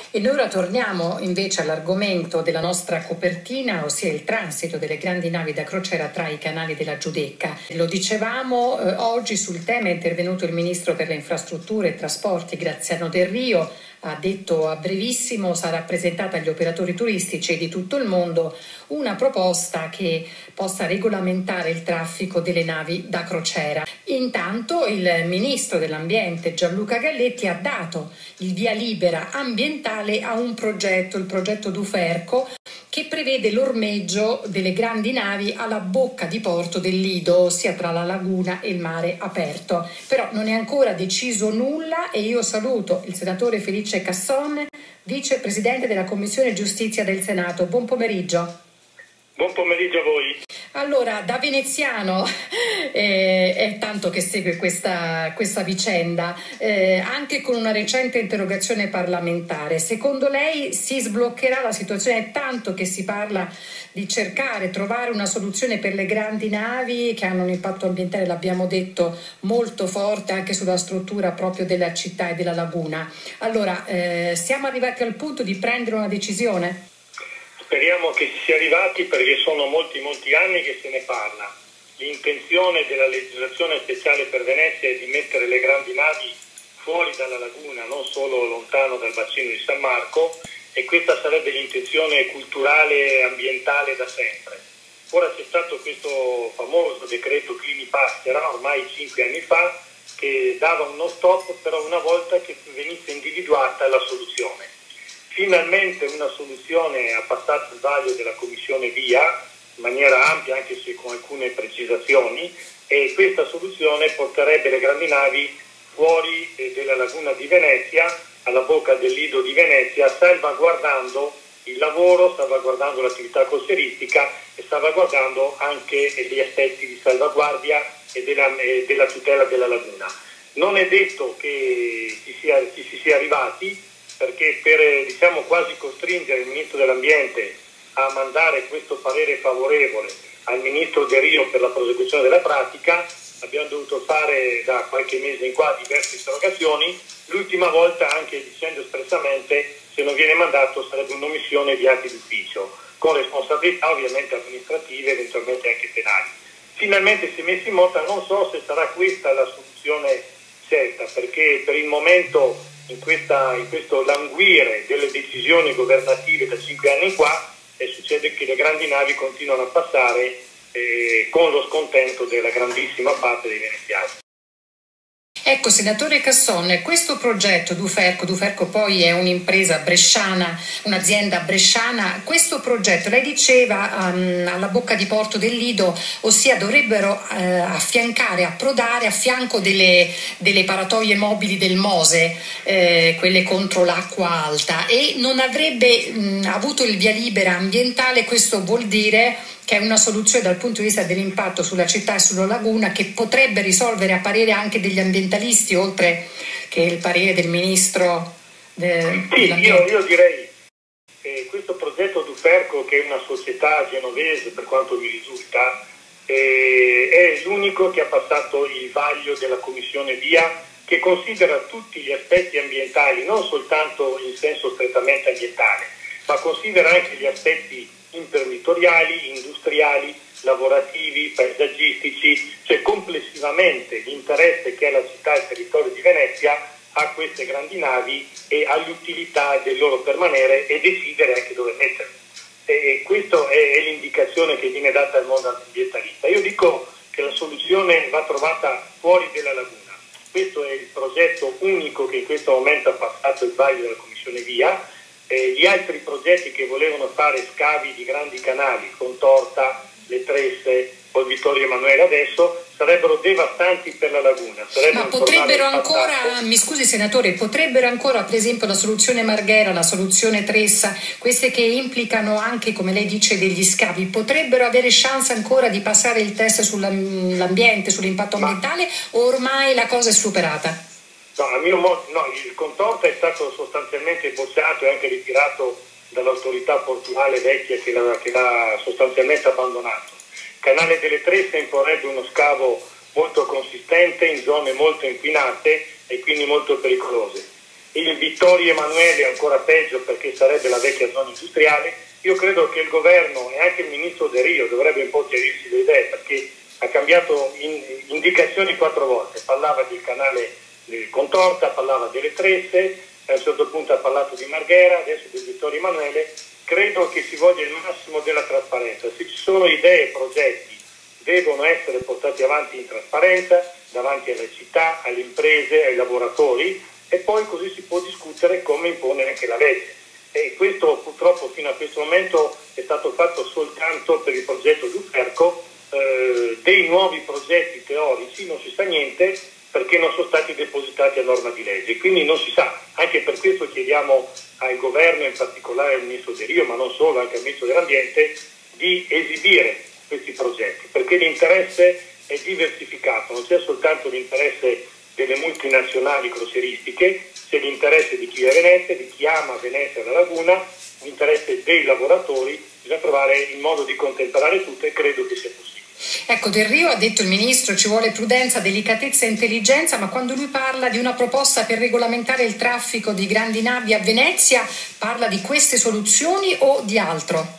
E noi ora torniamo invece all'argomento della nostra copertina, ossia il transito delle grandi navi da crociera tra i canali della Giudecca. Lo dicevamo, oggi sul tema è intervenuto il Ministro per le Infrastrutture e Trasporti, Graziano Delrio. Ha detto a brevissimo sarà presentata agli operatori turistici di tutto il mondo una proposta che possa regolamentare il traffico delle navi da crociera. Intanto il Ministro dell'Ambiente Gianluca Galletti ha dato il via libera ambientale a un progetto, il progetto Duferco, che prevede l'ormeggio delle grandi navi alla bocca di porto del Lido, ossia tra la laguna e il mare aperto. Però non è ancora deciso nulla e io saluto il senatore Felice Casson, vicepresidente della Commissione Giustizia del Senato. Buon pomeriggio. Buon pomeriggio a voi. Allora, da veneziano è tanto che segue questa vicenda, anche con una recente interrogazione parlamentare. Secondo lei si sbloccherà la situazione? È tanto che si parla di trovare una soluzione per le grandi navi che hanno un impatto ambientale, l'abbiamo detto, molto forte anche sulla struttura proprio della città e della laguna. Allora, siamo arrivati al punto di prendere una decisione? Speriamo che si sia arrivati, perché sono molti anni che se ne parla. L'intenzione della legislazione speciale per Venezia è di mettere le grandi navi fuori dalla laguna, non solo lontano dal bacino di San Marco, e questa sarebbe l'intenzione culturale e ambientale da sempre. Ora c'è stato questo famoso decreto Clini-Passera, ormai 5 anni fa, che dava uno stop, però una volta che venisse individuata la soluzione. Finalmente una soluzione ha passato il vaglio della Commissione VIA in maniera ampia, anche se con alcune precisazioni, e questa soluzione porterebbe le grandi navi fuori della laguna di Venezia, alla bocca del Lido di Venezia, salvaguardando il lavoro, salvaguardando l'attività costieristica e salvaguardando anche gli aspetti di salvaguardia e della tutela della laguna. Non è detto che ci si sia arrivati, perché per quasi costringere il Ministro dell'Ambiente a mandare questo parere favorevole al Ministro Delrio per la prosecuzione della pratica, abbiamo dovuto fare da qualche mese in qua diverse interrogazioni, l'ultima volta anche dicendo espressamente se non viene mandato sarebbe un'omissione di atti d'ufficio, con responsabilità ovviamente amministrative, eventualmente anche penali. Finalmente si è messo in moto, non so se sarà questa la soluzione certa, perché per il momento in questo languire delle decisioni governative da 5 anni in qua succede che le grandi navi continuano a passare con lo scontento della grandissima parte dei veneziani. Ecco, senatore Casson, questo progetto Duferco poi è un'impresa bresciana, un'azienda bresciana, questo progetto, lei diceva alla bocca di porto del Lido, ossia dovrebbero approdare a fianco delle paratoie mobili del Mose, quelle contro l'acqua alta, e non avrebbe avuto il via libera ambientale. Questo vuol dire che è una soluzione dal punto di vista dell'impatto sulla città e sulla laguna che potrebbe risolvere a parere anche degli ambientalisti, oltre che il parere del ministro dell'ambiente. Io direi che questo progetto Duferco, che è una società genovese per quanto mi risulta, è l'unico che ha passato il vaglio della Commissione VIA, che considera tutti gli aspetti ambientali, non soltanto in senso strettamente ambientale, ma considera anche gli aspetti imprenditoriali, industriali, lavorativi, paesaggistici, cioè complessivamente l'interesse che ha la città e il territorio di Venezia a queste grandi navi e all'utilità del loro permanere e decidere anche dove metterli. E questa è l'indicazione che viene data al mondo ambientalista. Io dico che la soluzione va trovata fuori della laguna. Questo è il progetto unico che in questo momento ha passato il vaglio della Commissione VIA. Gli altri progetti che volevano fare scavi di grandi canali con Torta, le Tresse o il Vittorio Emanuele adesso sarebbero devastanti per la laguna. Ma potrebbero ancora, mi scusi senatore, potrebbero ancora, per esempio la soluzione Marghera, la soluzione Tressa, queste che implicano anche, come lei dice, degli scavi, potrebbero avere chance ancora di passare il test sull'ambiente, sull'impatto ambientale, o ormai la cosa è superata? No, a mio modo, no, il Contorta è stato sostanzialmente bocciato e anche ritirato dall'autorità portuale vecchia che l'ha sostanzialmente abbandonato. Canale delle Tresse imporrebbe uno scavo molto consistente in zone molto inquinate e quindi molto pericolose. il Vittorio Emanuele è ancora peggio perché sarebbe la vecchia zona industriale. Io credo che il governo e anche il ministro Delrio dovrebbe un po' chiarirsi le idee, perché ha cambiato indicazioni 4 volte, parlava del canale del Contorta, parlava delle Tresse, a un certo punto ha parlato di Marghera, adesso del Vittorio Emanuele. Credo che si voglia il massimo della trasparenza. Se ci sono idee e progetti devono essere portati avanti in trasparenza davanti alle città, alle imprese, ai lavoratori, e poi così si può discutere come impone anche la legge. E questo purtroppo fino a questo momento è stato fatto soltanto per il progetto Duferco. Dei nuovi progetti teorici non si sa niente, perché non sono stati depositati a norma di legge, quindi non si sa. Anche per questo chiediamo al governo, in particolare al ministro Delrio, ma non solo, anche al ministro dell'Ambiente, di esibire questi progetti, perché l'interesse è diversificato, non c'è soltanto l'interesse delle multinazionali crocieristiche, c'è l'interesse di chi è Venezia, di chi ama Venezia e la laguna, l'interesse dei lavoratori. Bisogna trovare il modo di contemperare tutto e credo che sia possibile. Ecco, Delrio ha detto, il ministro, ci vuole prudenza, delicatezza e intelligenza, ma quando lui parla di una proposta per regolamentare il traffico di grandi navi a Venezia, parla di queste soluzioni o di altro?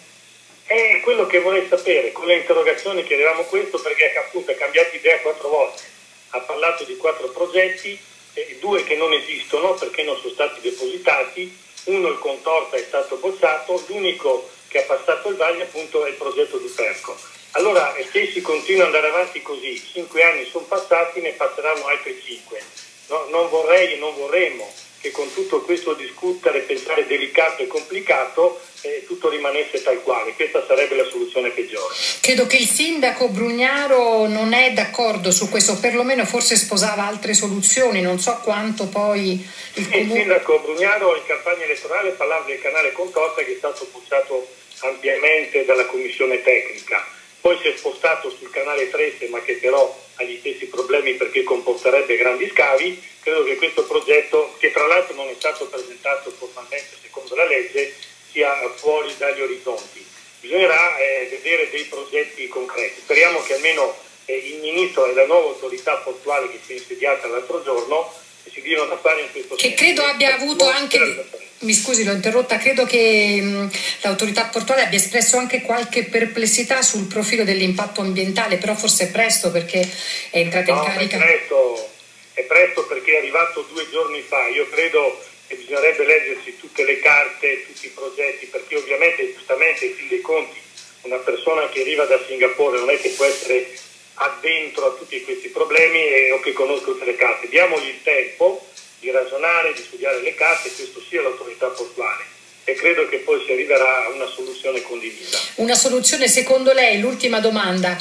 È quello che vorrei sapere. Con le interrogazioni chiedevamo questo, perché appunto ha cambiato idea 4 volte. Ha parlato di 4 progetti, 2 che non esistono perché non sono stati depositati, uno, il Contorta, è stato bocciato, l'unico che ha passato il vaglio appunto è il progetto Duferco. Allora, se si continua ad andare avanti così, 5 anni sono passati, ne passeranno altri 5. No, non vorrei e non vorremmo che con tutto questo discutere, pensare delicato e complicato, tutto rimanesse tal quale. Questa sarebbe la soluzione peggiore. Credo che il sindaco Brugnaro non è d'accordo su questo, perlomeno forse sposava altre soluzioni, non so quanto poi il sindaco Brugnaro in campagna elettorale parlava del canale Contorta, che è stato bocciato ampiamente dalla commissione tecnica. Poi si è spostato sul canale Tresse, ma che però ha gli stessi problemi perché comporterebbe grandi scavi. Credo che questo progetto, che tra l'altro non è stato presentato formalmente secondo la legge, sia fuori dagli orizzonti. Bisognerà vedere dei progetti concreti. Speriamo che almeno il ministro e la nuova autorità portuale che si è insediata l'altro giorno si diano da fare in questo senso. Che credo abbia avuto anche... Mi scusi, l'ho interrotta, credo che l'autorità portuale abbia espresso anche qualche perplessità sul profilo dell'impatto ambientale, però forse è presto perché è entrata in carica. È presto perché è arrivato 2 giorni fa. Io credo che bisognerebbe leggersi tutte le carte, tutti i progetti, perché ovviamente, giustamente, in fin dei conti, una persona che arriva da Singapore non è che può essere addentro a tutti questi problemi o che conosca tutte le carte. Diamogli il tempo di ragionare, di studiare le carte, questo sia l'autorità portuale, e credo che poi si arriverà a una soluzione condivisa. Una soluzione, secondo lei, l'ultima domanda,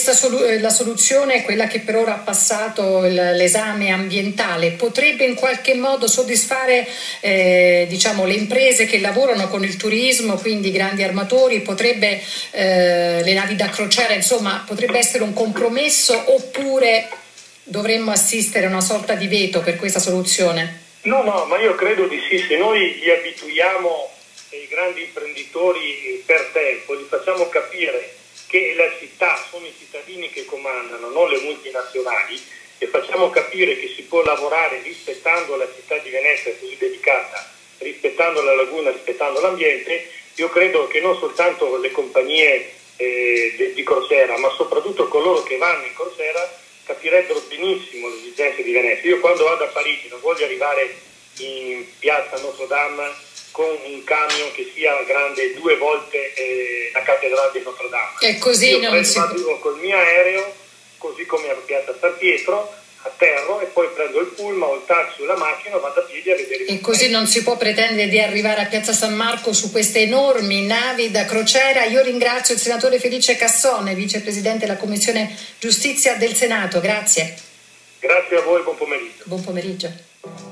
la soluzione, quella che per ora ha passato l'esame ambientale, potrebbe in qualche modo soddisfare diciamo, le imprese che lavorano con il turismo, quindi grandi armatori, potrebbe le navi da crociera, insomma, potrebbe essere un compromesso, oppure dovremmo assistere a una sorta di veto per questa soluzione? No, ma io credo di sì. Se noi gli abituiamo i grandi imprenditori per tempo, gli facciamo capire che la città sono i cittadini che comandano, non le multinazionali, e facciamo capire che si può lavorare rispettando la città di Venezia così dedicata, rispettando la laguna, rispettando l'ambiente, io credo che non soltanto le compagnie di crociera, ma soprattutto coloro che vanno in crociera capirebbero benissimo le esigenze di Venezia. Io quando vado a Parigi non voglio arrivare in piazza Notre Dame con un camion che sia grande 2 volte la cattedrale di Notre Dame. E così io non si vado col mio aereo, così come a piazza San Pietro, atterro e poi prendo il pullman o il taxi o la macchina e vado a piedi a vedere. E così non si può pretendere di arrivare a Piazza San Marco su queste enormi navi da crociera. Io ringrazio il senatore Felice Cassone, vicepresidente della Commissione Giustizia del Senato. Grazie. Grazie a voi, buon pomeriggio. Buon pomeriggio.